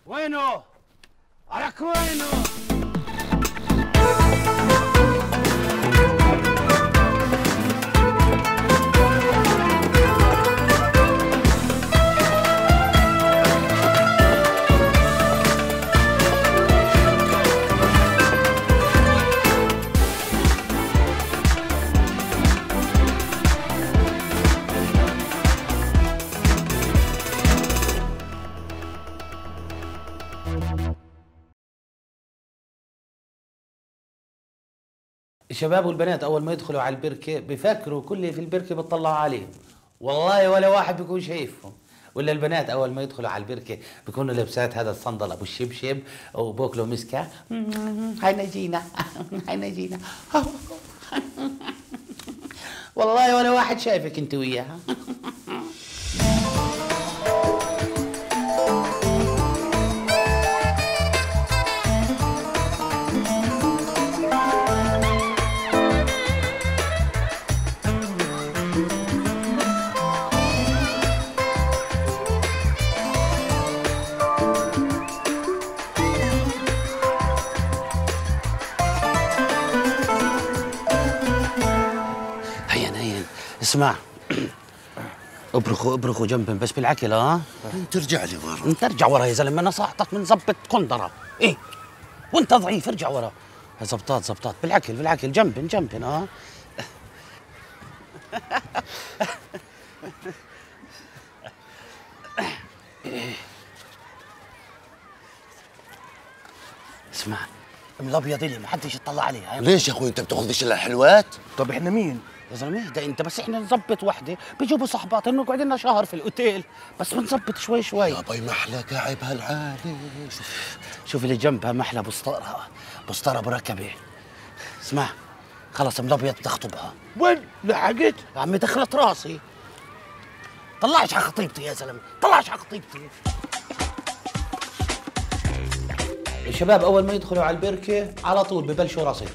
وينه؟ عليك وينه؟ الشباب والبنات اول ما يدخلوا على البركه بيفكروا كل اللي في البركه بيطلعوا عليهم، والله ولا واحد بيكون شايفهم. ولا البنات اول ما يدخلوا على البركه بيكونوا لابسات هذا الصندل ابو الشبشب وبوكلوا مسكه هاي نجينا هاي نجينا والله ولا واحد شايفك انت وياها. اسمع، ابرخوا جنبهم بس بالعكل. ها ترجع لي ورا. انت ارجع ورا يا زلمه، نصحتك من ظبط كندره. ايه وانت ضعيف ارجع ورا. زبطات بالعكل جنبن. ها اسمع، من الابيض اللي ما حدش يطلع عليه. ليش يا اخوي انت بتاخذش الا الحلوات؟ طب احنا مين؟ يا زلمه اهدى انت بس، احنا نظبط وحده بيجيبوا صحبات انه قاعدين لنا شهر في الاوتيل، بس بنظبط شوي يا باي محلى قاعد هالعالي. شوف اللي جنبها محلى بسطره بركبه. اسمع خلص من الابيض بدي اخطبها. وين؟ لحقت؟ يا عمي دخلت راسي. طلعش على خطيبتي يا زلمه، طلعش على خطيبتي. الشباب اول ما يدخلوا على البركه على طول ببلشوا رصيد.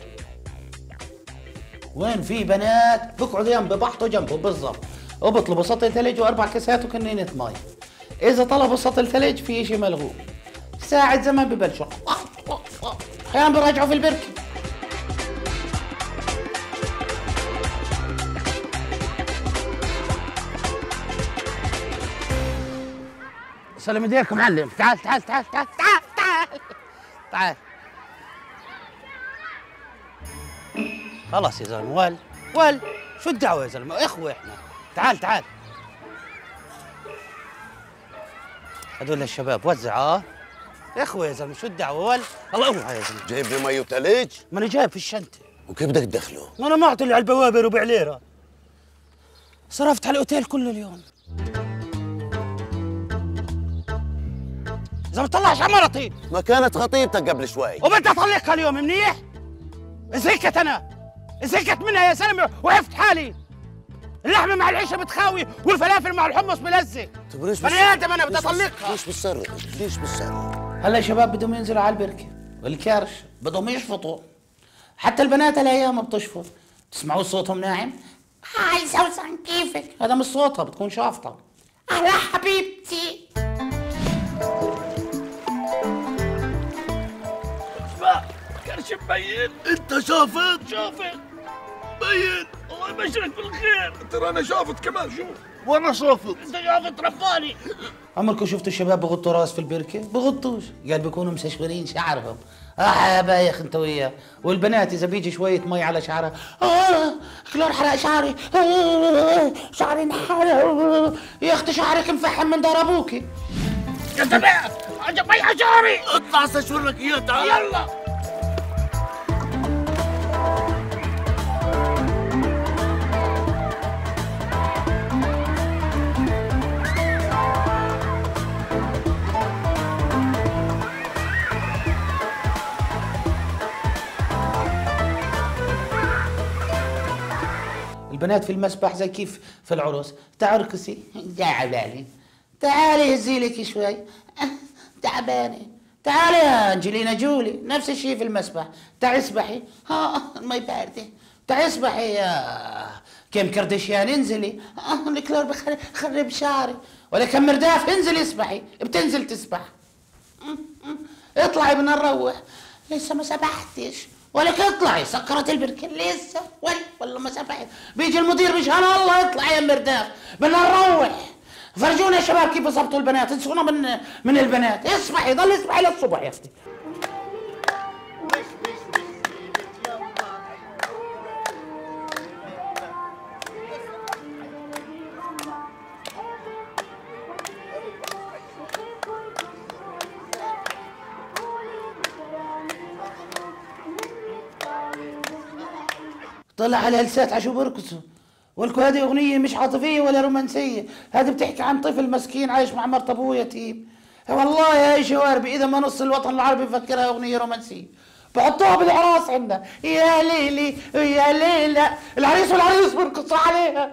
وين في بنات بقعدوا جنب بحطوا جنبه بالضبط، وبطلبوا سطل ثلج واربع كاسات وكنينه مي. اذا طلبوا سطل ثلج في شيء ملغوب. ساعة زمان ببلشوا احيانا بيراجعوا في البركه. سلم ايديك معلم. تعال خلاص يا زلمه. ول شو الدعوه يا زلمه، اخوه احنا. تعال هذول الشباب وزع. اخوه يا زلمه شو الدعوه. ول الله اوعى يا زلمه. جايب لي مي وثلج؟ ما انا جايب في الشنطه. وكيف بدك تدخله؟ ما انا ما اعطي على البوابه ربع ليره، صرفت على الاوتيل كله اليوم. إذا ما طلعش على مرتي. ما كانت خطيبتك قبل شوي وبدي اطلقها اليوم منيح؟ زهقت انا، زهقت منها يا زلمه وعفت حالي. اللحمه مع العيشه بتخاوي والفلافل مع الحمص بلزق. طب ليش بني ادم انا بدي اطلقها. ليش بتصرخ؟ هلا شباب بدهم ينزلوا على البركه والكرش بدهم يشفطوا. حتى البنات الايام بتشفط. تسمعوا صوتهم ناعم؟ هاي سوسن كيفك؟ هذا مش صوتها، بتكون شافطه. اهلا حبيبتي. كرش مبين. انت شافت مبين. الله يبشرك بالخير. ترى انا شافت كمان. شوف وانا شافت. انت شافت رفاني. عمركم شفتوا الشباب بغطوا راس في البركه؟ بغطوش، قال بيكونوا مسشورين شعرهم. يا بايخ انت وياه. والبنات اذا بيجي شويه مي على شعرها كلور حرق شعري، شعري انحرق. يا اختي شعرك مفحم من دار ابوكي. يا سمع مي على شعري. اطلع استشور لك اياه. تعال يلا. البنات في المسبح زي كيف في العرس. تعال ارقصي. تعالي تعالي هزي لك شوي. تعبانه. تعالي يا انجلينا جولي. نفس الشيء في المسبح. تعي اسبحي. المي بارده. تعي اسبحي يا كيم كردشيان. انزلي. الكلور بخرب شعري. ولا كم مرداف. انزلي اسبحي. بتنزل تسبح. اطلعي بدنا نروح. لسه ما سبحتش. ولك اطلعي سكرت البركة لسه ولا ما سبحت. بيجي المدير بيشهر الله اطلعي يا مرداف بدنا نروح. فرجونا يا شباب كيف ظبطوا البنات، انسونا من البنات. اصبحي ضل اصبحي للصبح يا اختي. طلع على لسات عشو برقصوا. ولكم هذه اغنيه مش عاطفيه ولا رومانسيه، هذه بتحكي عن طفل مسكين عايش مع مرت ابوه يتيم. والله يا شواربي اذا ما نص الوطن العربي بفكرها اغنيه رومانسيه بحطوها بالاعراس عندنا. يا ليلي يا ليلى العريس والعريس بيرقصوا عليها.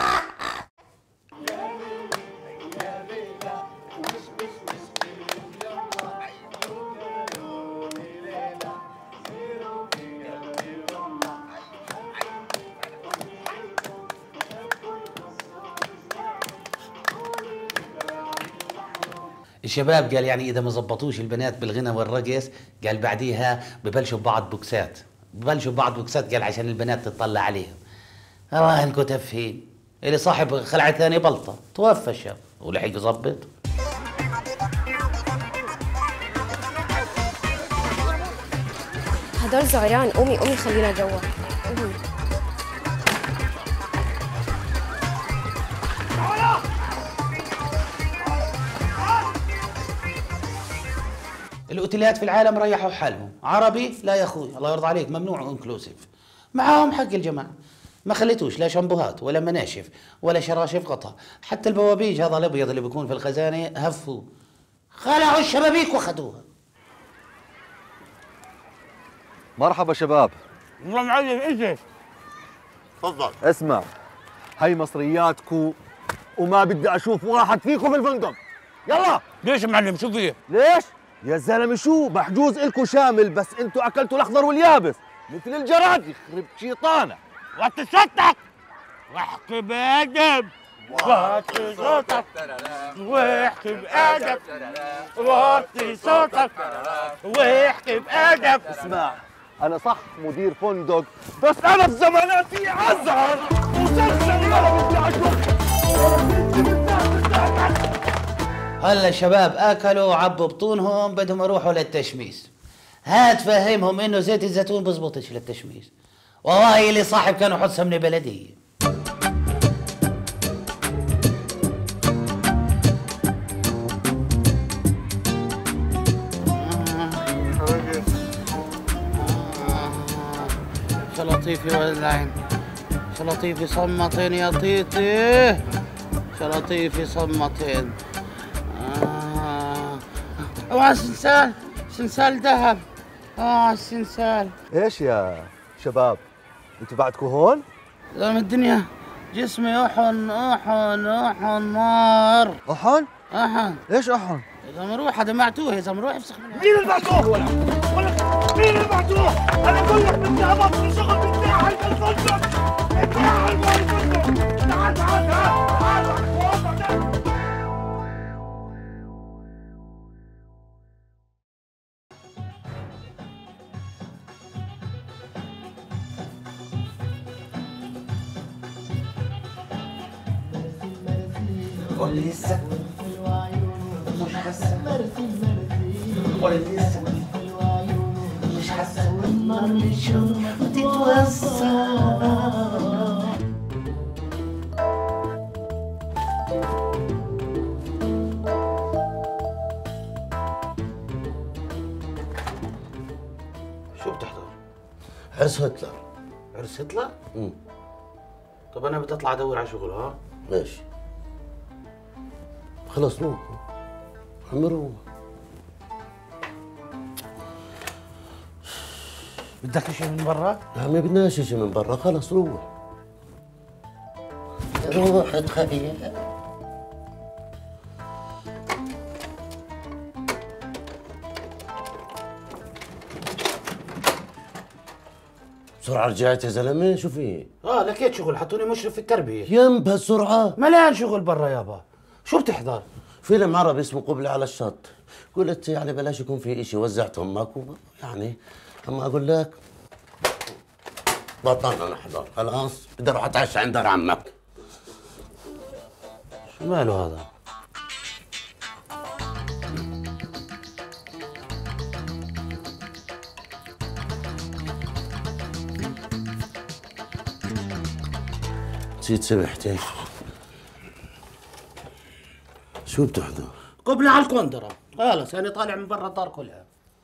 الشباب قال يعني اذا ما زبطوش البنات بالغنى والرقص قال بعديها ببلشوا ببعض بوكسات، قال عشان البنات تطلع عليهم. الله انكم تفهين. اللي صاحب خلعة ثاني بلطة توفى الشاب ولحق يظبط. هدول زعران. قومي خلينا جوا. قومي. الاوتيلات في العالم ريحوا حالهم، عربي لا يا اخوي الله يرضى عليك ممنوع انكلوسيف. معاهم حق الجماعه، ما خليتوش لا شامبوهات ولا مناشف ولا شراشف غطا، حتى البوابيج هذا الابيض اللي بيكون في الخزانه هفوا خلعوا الشبابيك واخذوها. مرحبا شباب. والله معلم اجي. تفضل. اسمع، هي مصرياتكو وما بدي اشوف واحد فيكم في الفندق. يلا. ليش يا معلم شو فيه؟ ليش؟ يا زلمه شو محجوز إلكو شامل بس انتو اكلتوا الاخضر واليابس مثل الجراد. يخرب شيطانك. وطي صوتك واحكي بأدب. وطي صوتك واحكي بأدب. وطي صوتك واحكي بأدب. اسمع، انا صح مدير فندق بس انا في زماناتي ازهر وسلسل. يلا بدي اشوف. هلا الشباب اكلوا وعبوا بطونهم بدهم يروحوا للتشميس. هات فهمهم انه زيت الزيتون بزبطش للتشميس. والله اللي صاحب كانوا حط سمنه بلديه. شلطيفي ولعين، شلطيفي صمتين يا طيطي، شلطيفي صمتين. اوعى سلسال ذهب. السلسال. ايش يا شباب؟ انتوا بعدكم هون؟ زلمة الدنيا جسمي احن نار. احن؟ احن. ايش احن؟ اذا مروح هذا معتوه، اذا مروح افسخ منها. مين اللي بعتوه؟ ولا مين اللي بعتوه؟ انا اقول لك بدي ابطل شغل بدي اعلم الفندق. بدي اعلم الفندق. تعال تعال. قول لسه مش حاسه، قول لسه مش حاسه والنار بتشوف وتتوسع. شو بتحضر؟ عرس هتلر. عرس هتلر؟ طب انا بدي اطلع ادور على شغل. ها ماشي خلص روح عم روح. بدك شيء من برا؟ يا عمي بدناش شيء من برا، خلص روح. روح تخيل. بسرعة رجعت يا زلمة، شو في؟ لقيت شغل، حطوني مشرف في التربية. يم بهالسرعة؟ مليان شغل برا يابا. شو بتحضر؟ فيلم عربي اسمه قبلة على الشط، قلت يعني بلاش يكون في إشي، وزعت امك يعني اما اقول لك بطلنا نحضر خلاص، بدي اروح اتعشى عند دار عمك. شو ماله هذا؟ نسيت سمحتي. شو بتحضر؟ قبلة على الكوندرة. خلص انا طالع من برا الدار كلها.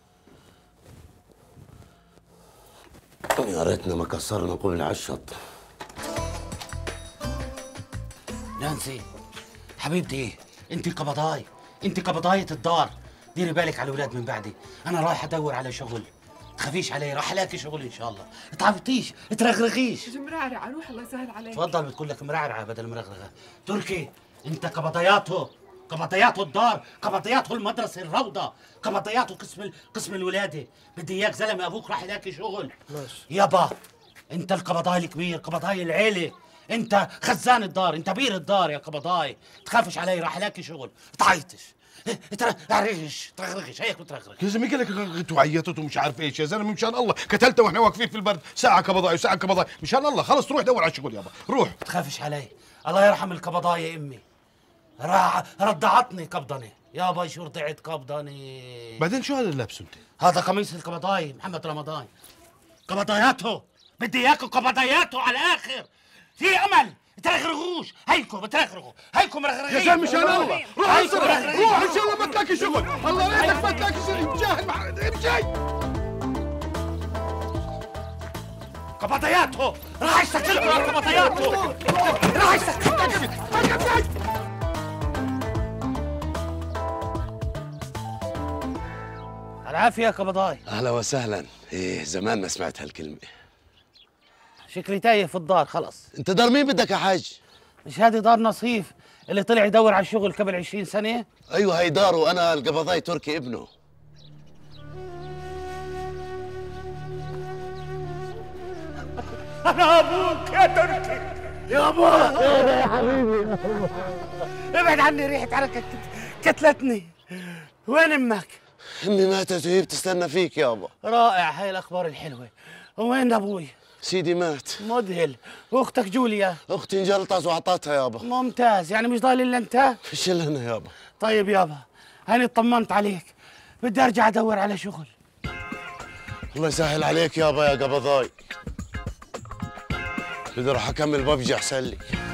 يا ريتنا ما كسرنا قبل على الشط. نانسي حبيبتي، انت قبضاي، انت قبضاية الدار. ديري بالك على الاولاد من بعدي، انا رايح ادور على شغل. تخافيش علي، راح الاقي شغل ان شاء الله. تعبطيش، ترغرغيش. مرعرعة روح الله يسهل عليك. تفضل، بتقول لك مرعرعه بدل مرغرغه. تركي انت قبضياته، قبضياته الدار، قبضياته المدرسه الروضه، قبضياته قسم الولاده. بدي اياك زلمه، ابوك راح يلاقي شغل. ماشي يابا، انت القبضاي الكبير، قبضاي العيله، انت خزان الدار، انت بير الدار يا قبضاي. تخافش علي، راح الاقي شغل. تعيطش، ترغرغش هيك بترغرغ. يا زلمه قال لك رغرغت وعيطت ومش عارف ايش. يا زلمه مشان الله كتلته واحنا واقفين في البرد، ساعه قبضاي وساعه قبضاي. مشان الله خلص روح دور على شغل يابا، روح. تخافش علي، الله يرحم القبضاي يا امي، رضعتني قبضني يابا. شو رضعت قبضني؟ بعدين شو هذا اللي لابسه انت؟ هذا قميص القبضاي محمد رمضان. قبضاياته، بدي اياكم قبضاياته على الاخر. في امل، ترغرغوش. هيكم بترغرغوا، هيكم مرغرغين. يا زلمه مشان الله روح انصرف، روح ان شاء الله ما تلاقي شغل. الله يريدك ما تلاقي شغل. مجاهد امشي. قبضياته راح يستقلكم يا قبضياته، راح يستقلكم. العافية يا قبضاي. اهلا وسهلا. ايه زمان ما سمعت هالكلمه. شكلي تايه في الدار خلص. انت دار مين بدك يا حاج؟ مش هذه دار نصيف اللي طلع يدور على الشغل قبل 20 سنة؟ ايوه هي داره، وانا القبضاي تركي ابنه. أنا أبوك يا تركي يا أبوك. يا حبيبي ابعد عني، ريحة عركك كتلتني. وين أمك؟ امي ماتت وهي بتستنى فيك يابا. رائع، هاي الأخبار الحلوة. وين أبوي؟ سيدي مات. مذهل. وأختك جوليا؟ اختي انجلطت واعطتها يابا. ممتاز، يعني مش ضايل إلا أنت؟ فيش الا انا يابا. طيب يابا، هاني اطمنت عليك، بدي أرجع أدور على شغل. الله يسهل عليك يابا يا قبضاي. بدي اروح اكمل ببجي احسن لي.